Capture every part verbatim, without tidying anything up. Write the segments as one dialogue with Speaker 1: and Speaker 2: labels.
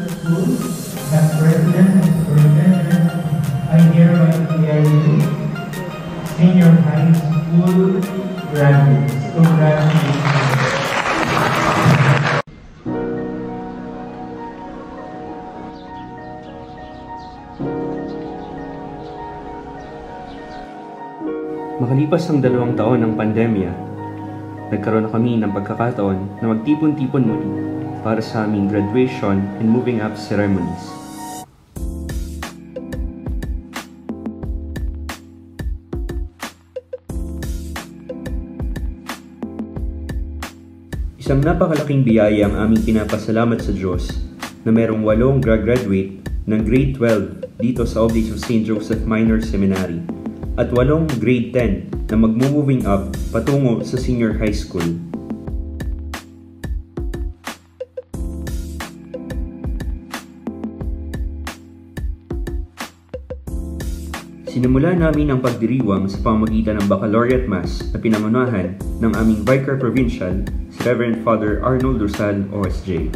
Speaker 1: school, as president and superintendent, I hereby declare you senior high school graduates. Congratulations.
Speaker 2: Makalipas ang dalawang taon ng pandemya, nagkaroon na kami ng pagkakataon na magtipon-tipon muli para sa aming graduation and moving up ceremonies. Isang napakalaking biyaya ang aming pinapasalamat sa Diyos na merong walong graduate ng grade twelve dito sa O S J Saint Joseph Minor Seminary at walong grade ten na magmo-moving up patungo sa senior high school. Sinimula namin ang pagdiriwang sa pamamagitan ng Baccalaureate Mass na pinangunahan ng aming Vicar Provincial, si Reverend Father Arnold Rosal, O S J.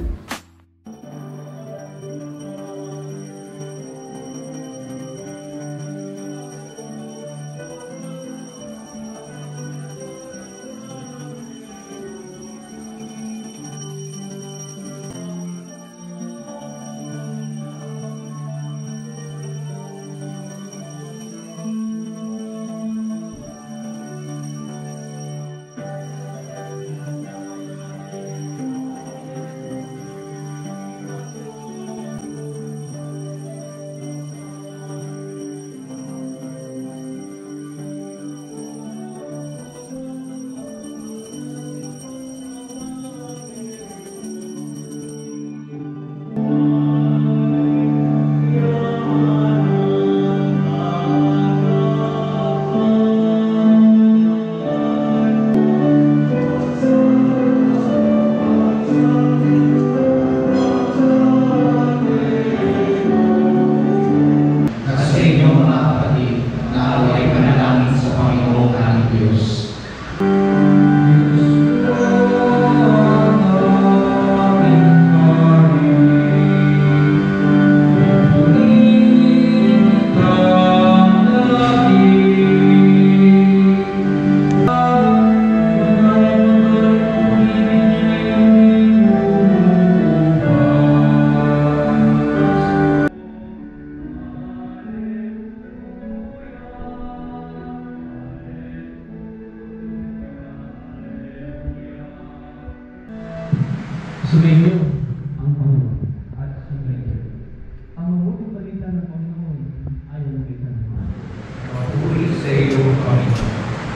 Speaker 1: Sumainyo ang Panginoon at sumainyo. Ang mabuting balita ng Panginoon ay nakita naman. Mapuri sa iyo, Panginoon.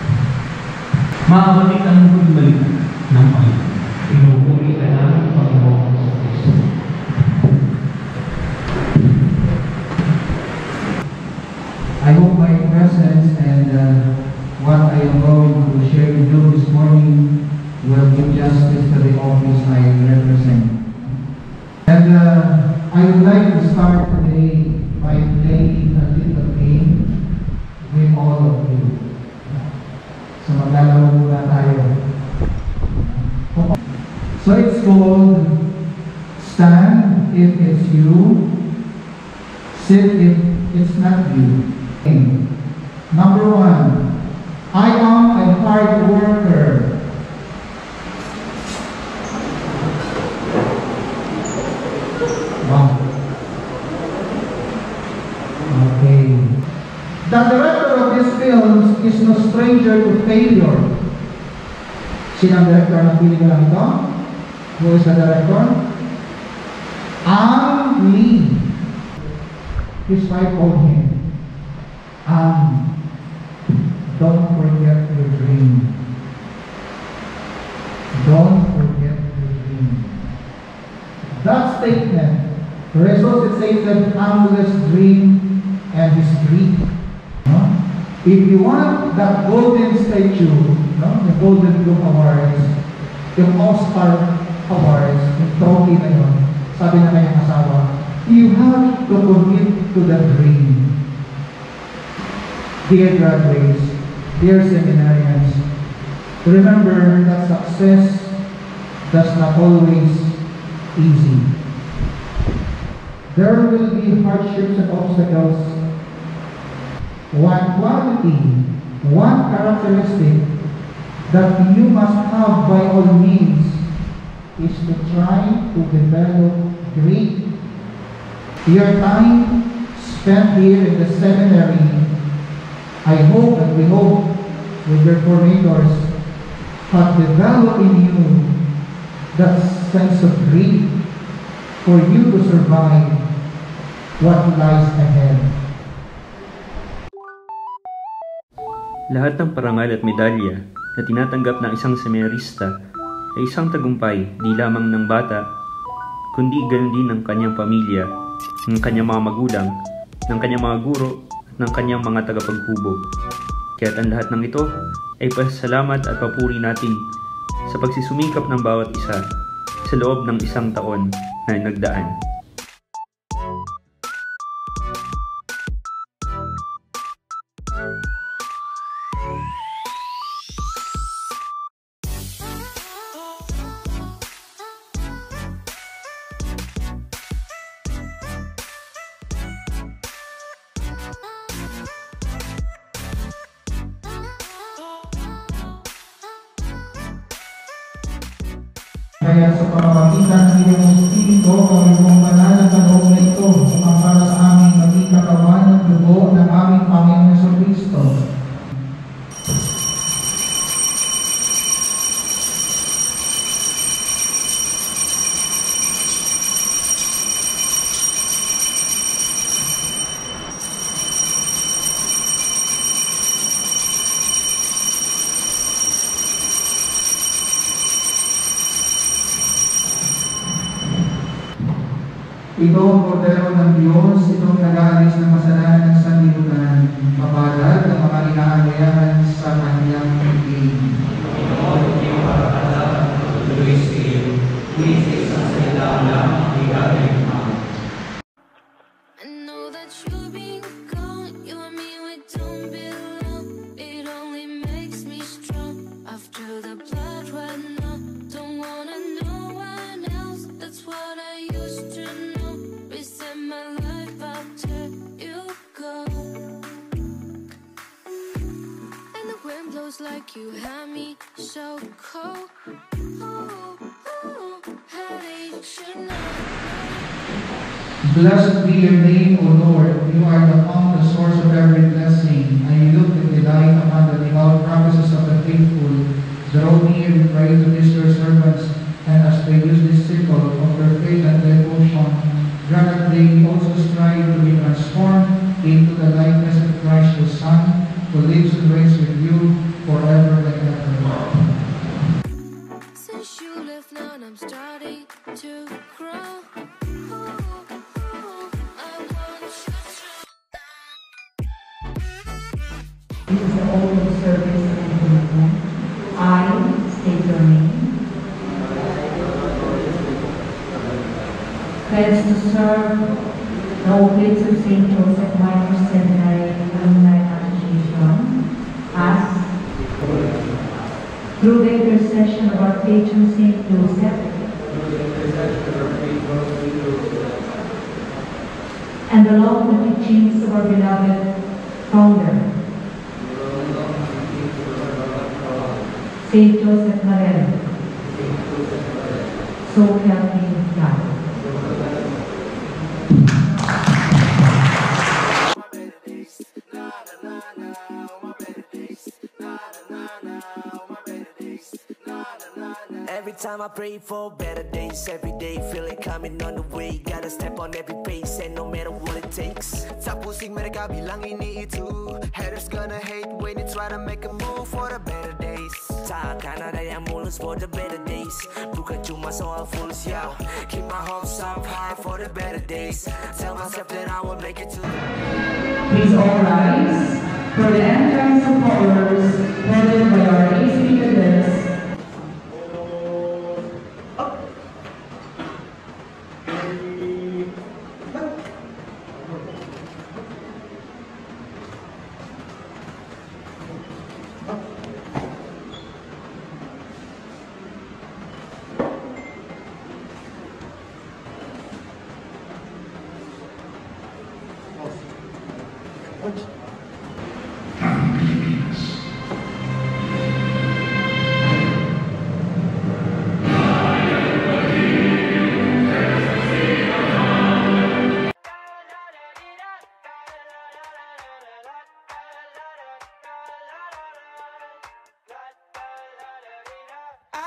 Speaker 1: Maabalik ang mabuting balita ng Panginoon. Pinupuri ka namin, Panginoon sa Kristo. I hope my presence and uh, what I am going to share with you this morning will give justice to the office I represent. And uh, I would like to start today by playing a little game with all of you. So maglalaro muna tayo. So it's called Stand if it's you, Sit if it's not you. Number one, I am a hard worker. Wow. Okay. The director of this film is no stranger to failure. Sino ang director ng pelikula ito? Who is the director? Ang Lee. His wife called him. Um, don't forget your dream. Don't forget your dream. That statement resuscitated Angle's dream and his dream. No? If you want that golden statue, no? The Golden Globe Awards, yung Oscar Awards, yung trophy na yun, sabi na kayong asawa, you have to commit to the dream. Dear graduates, dear seminarians, remember that success does not always easy. there will be hardships and obstacles. One quality, one characteristic that you must have by all means is to try to develop great. Your time spent here in the seminary, I hope and we hope with your formators, have developed in you that sense of greed for you to survive what lies ahead.
Speaker 2: Lahat ng parangal at medalya na tinatanggap ng isang seminarista ay isang tagumpay di lamang ng bata, kundi ganoon din ng kanyang pamilya, ng kanyang mga magulang, ng kanyang mga guro, at ng kanyang mga tagapaghubog. Kaya't ang lahat ng ito ay pasalamat at papuri natin sa pagsisumikap ng bawat isa sa loob ng isang taon na nagdaan.
Speaker 1: Kaya sa pamamagitan ng iyong Espiritu, kami mong banal na kaloob na ito, upang para sa aming maging katawan ng dugo ng aming Panginoon Jesucristo. Ito ang kordero ng Diyos, itong nag-aalis ng kasalanan ng sanlibutan, mapalad ang mga inaalayahan sa kanyang pagkain.
Speaker 3: I know that you've been gone, you and me, we don't belong. It only makes me strong after the blood right now. Don't wanna know one else, that's what I used to know. Reset my life after you go. And the wind blows like you had me so cold. Oh, oh, how did you know?
Speaker 1: Blessed be your name, O Lord. You are the fount, the source of every blessing. I look with delight upon the devout promises of the faithful. Draw near, we pray, to these your servants, and as they use this sickle of their faith and devotion, grant that they also strive to be transformed into the likeness of Christ, your Son, who lives and reigns with you forever and ever.
Speaker 3: Since you left now, I'm starting to grow.
Speaker 4: This is the oath of service and commitment. I state your name. Pledge to serve the Oblates of Saint Joseph Minor Seminary Alumni Association as, through the intercession of our patron Saint Joseph and the lawful teachings of our beloved founder, Saint Joseph Maria, so help me God.
Speaker 5: Every time I pray for better days, every day feel it coming on the way. Gotta step on every pace and no matter what it takes. Tapusing mereka bilang ini itu. Haters gonna hate when you try to make a move for the better days. Takkan ada yang mulus for the better days. Bukan cuma soal fulus, yo. Keep my hopes up high for the better days. Tell myself that I will make it to the...
Speaker 4: Please all rise for the entrance of followers headed by our A C leaders.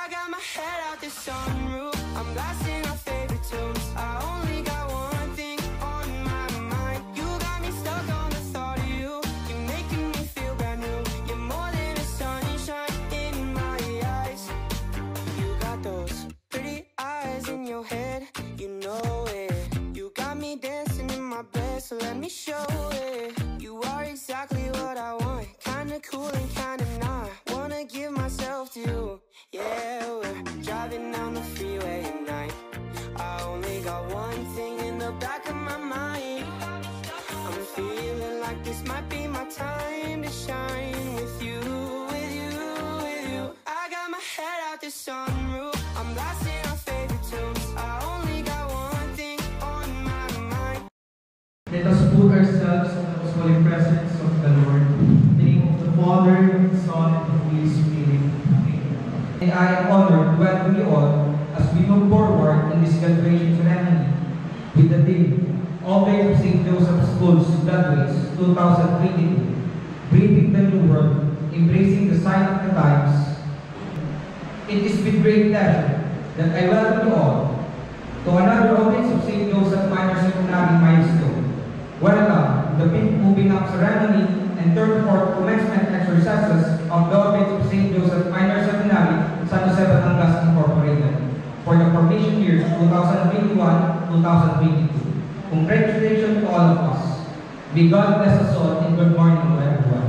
Speaker 5: I got my head out the sunroof, I'm blasting our favorite tunes. I only got one thing on my mind. You got me stuck on the thought of you. You're making me feel brand new. You're more than a sunshine in my eyes. You got those pretty eyes in your head, you know it. You got me dancing in my bed, so let me show it. You are exactly what I want, kinda cool and kinda not. Wanna give myself to you. Yeah, we're driving down the freeway at night. I only got one thing in the back of my mind. I'm feeling like this might be my time to shine with you, with you, with you. I got my head out the sunroof, I'm blasting our favorite tunes. I only got one thing on my mind.
Speaker 6: Let us put ourselves in the most holy presence of the Lord. In the name of the Father, the Son, and the Holy Spirit. And I am honored to welcome you all as we move forward in this graduation ceremony with the theme, Obey of Saint Joseph Schools Graduates twenty twenty-two, Breathing the New World, Embracing the Sign of the Times. It is with great pleasure that I welcome you all to another audience of Saint Joseph Minor Seminary milestone. Welcome to the fifth moving up ceremony and third fourth commencement exercises of the audience of Saint Joseph Minor Seminary, San Jose Batangas Incorporated for the formation years twenty twenty-one to twenty twenty-two. Congratulations to all of us. May God bless us all and good morning to everyone.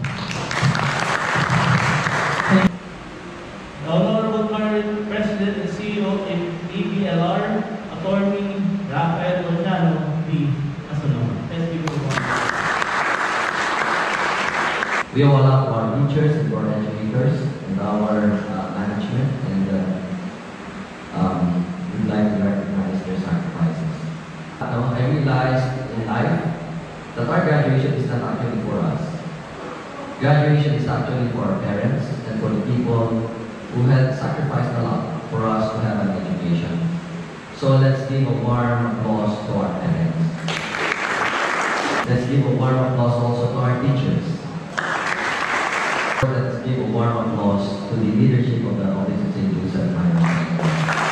Speaker 7: The Honorable Current President and C E O of A B L R, Attorney Rafael Onyano B. Asanoma. Let's give him one.
Speaker 8: We all love our teachers and our educators and our uh, management, and uh, um, we'd like to recognize their sacrifices. Now, I realized in life that our graduation is not actually for us. Graduation is actually for our parents and for the people who had sacrificed a lot for us to have an education. So let's give a warm applause to our parents. Let's give a warm applause also to our teachers. Let's give a warm applause to the leadership of the Office of Saint Joseph Minor Seminary.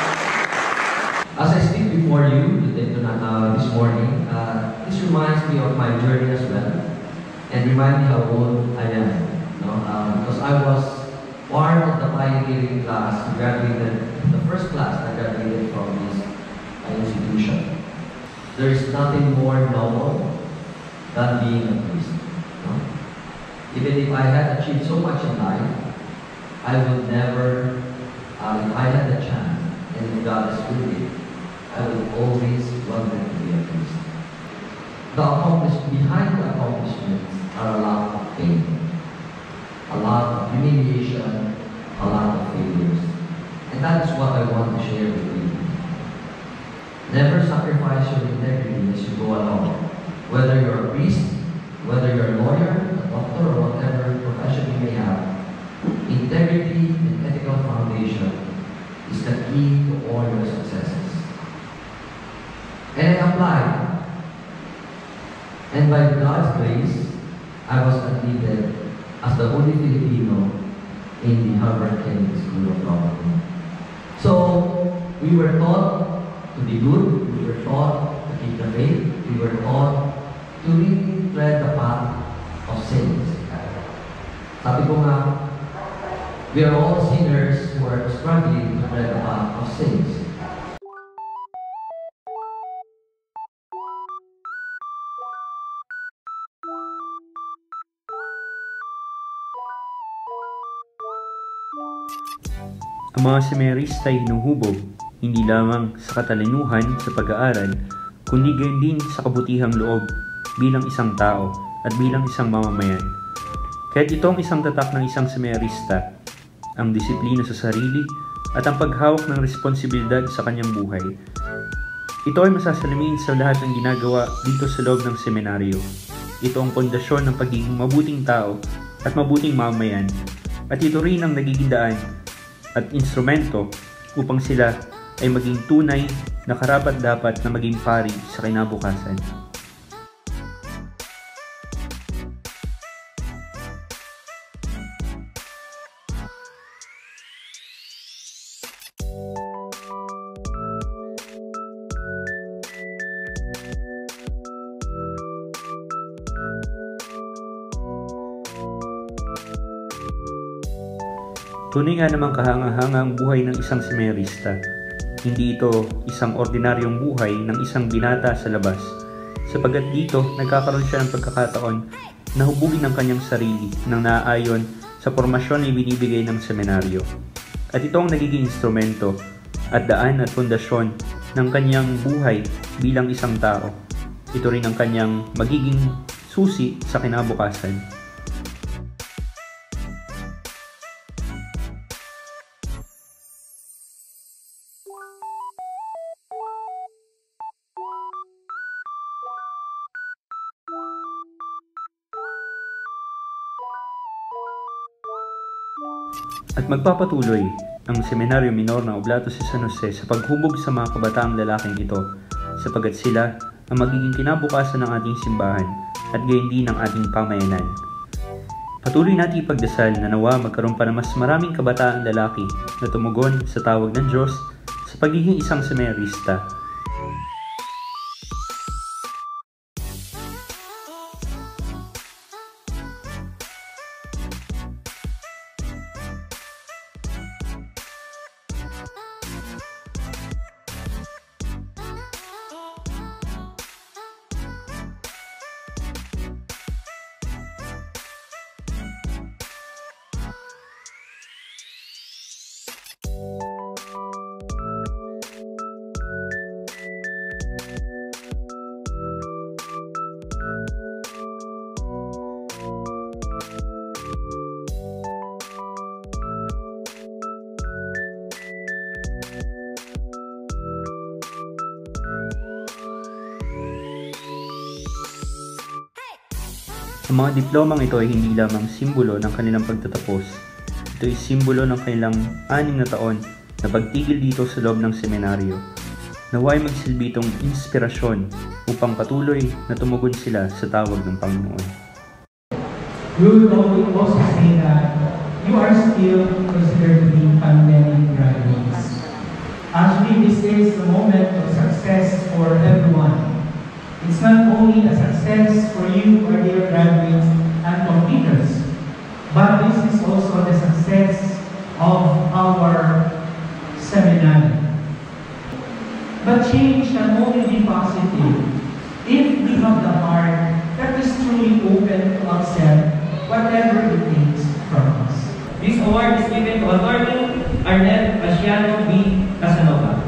Speaker 8: As I speak before you today, uh, this morning, uh, this reminds me of my journey as well, and remind me how old I am. You know, uh, because I was part of the pioneering class who graduated, the first class that graduated from this uh, institution. There is nothing more noble than being a priest. You know? Even if I had achieved so much in life, I would never, uh, if I had the chance, and if God is with me, I would always want them to be a priest. The accomplishment, behind the accomplishments are a lot of pain, a lot of humiliation, a lot of failures. And that is what I want to share with you. Never sacrifice your integrity as you go along. Whether you're a priest, whether you're a lawyer, a doctor, or whatever profession you may have, integrity and ethical foundation is the key to all your successes. And I applied. And by God's grace, I was admitted as the only Filipino in the Harvard Kennedy School of Law. So, we were taught to be good, we were taught to keep the faith, we were taught to really tread the path of saints. Sabi ko nga, we are all sinners who are struggling to tread the path of saints.
Speaker 2: Ang mga seminarista ay hinuhubog hindi lamang sa katalinuhan sa pag-aaral, kundi gayon din sa kabutihang loob bilang isang tao at bilang isang mamamayan. Kaya't ito ang isang tatak ng isang seminarista, ang disiplina sa sarili at ang paghawak ng responsibilidad sa kanyang buhay. Ito ay masasalamin sa lahat ng ginagawa dito sa loob ng seminaryo. Ito ang pundasyon ng pagiging mabuting tao at mabuting mamamayan, at ito rin ang nagiging daan at instrumento upang sila ay maging tunay na karapat-dapat na maging pari sa kinabukasan. Tunay nga namang kahanga-hanga ang buhay ng isang seminarista. Hindi ito isang ordinaryong buhay ng isang binata sa labas, sapagkat dito nagkakaroon siya ng pagkakataon na hubugin ang kanyang sarili nang naaayon sa formasyon na ibinibigay ng seminaryo. At ito ang nagiging instrumento at daan at pundasyon ng kanyang buhay bilang isang tao. Ito rin ang kanyang magiging susi sa kinabukasan. At magpapatuloy ang Seminaryo Minor ng Oblato si San Jose sa paghubog sa mga kabataang lalaking ito, sapagkat sila ang magiging kinabukasan ng ating simbahan at gayon din ng ating pamayanan. Patuloy natin ipagdasal na nawa magkaroon pa ng mas maraming kabataang lalaki na tumugon sa tawag ng Diyos sa pagiging isang seminarista. Ang mga diplomang ito ay hindi lamang simbolo ng kanilang pagtatapos. Ito ay simbolo ng kanilang anim na taon na pagtigil dito sa loob ng seminaryo. Naway magsilbi itong inspirasyon upang patuloy na tumugon sila sa tawag ng Panginoon.
Speaker 6: We would also say that you are still considered to be pandemic graduates. Actually, this is the moment of success for everyone. It's not only a success for you, our dear graduates and completers, but this is also the success of our seminary. But change can only be positive if we have the heart that is truly open to accept whatever it takes from us.
Speaker 7: This award is given to Attorney Arnett Asiano B. Casanova.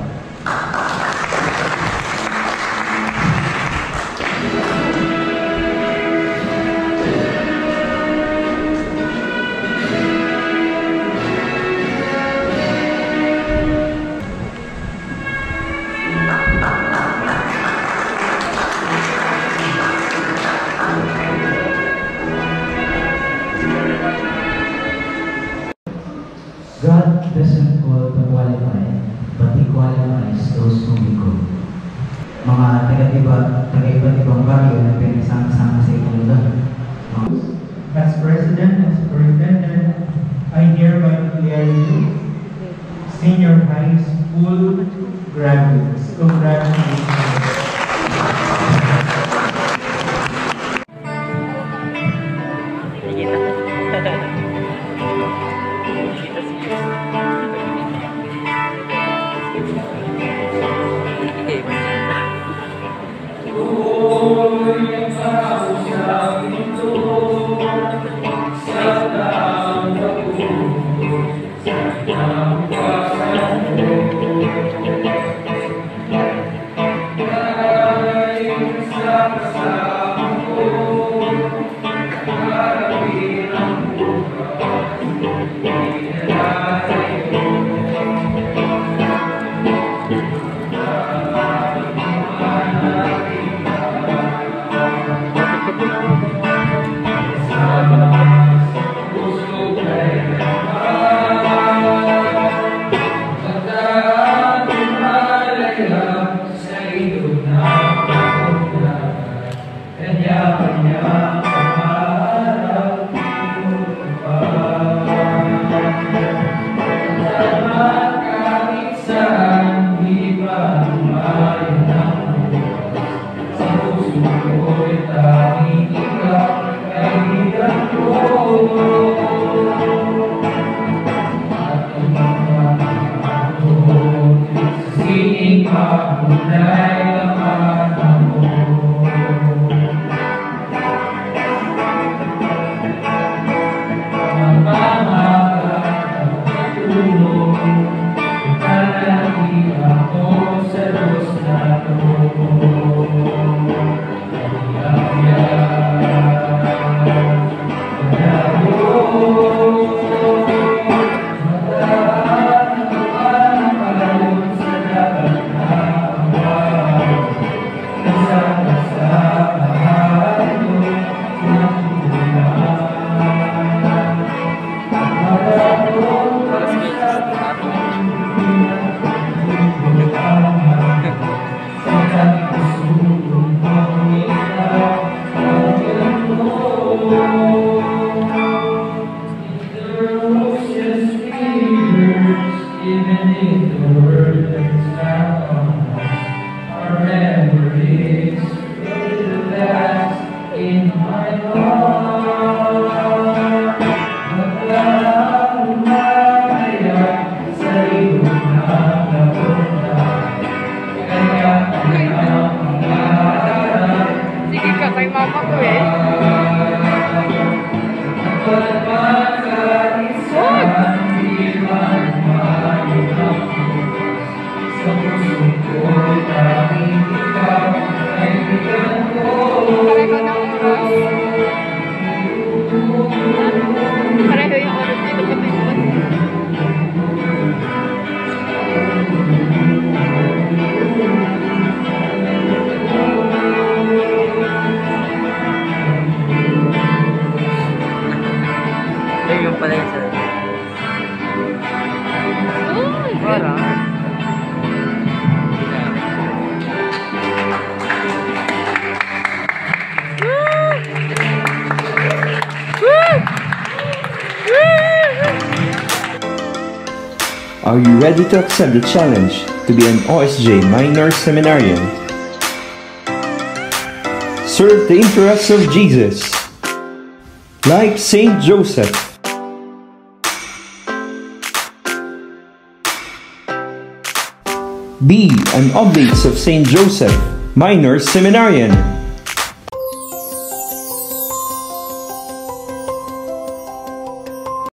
Speaker 9: God doesn't call the qualified, but He qualifies those whom He called. Mga taga-iba, taga-iba't ibang bagyo na pinasama-sama sa itong lugar.
Speaker 6: As President and Superintendent, I hereby declare you senior high school graduates. Congratulations.
Speaker 10: Sa pala yun, sir. Wala.
Speaker 2: Are you ready to accept the challenge to be an O S J Minor Seminarian? Serve the interests of Jesus, like Saint Joseph. Be an Oblates of Saint Joseph Minor Seminarian.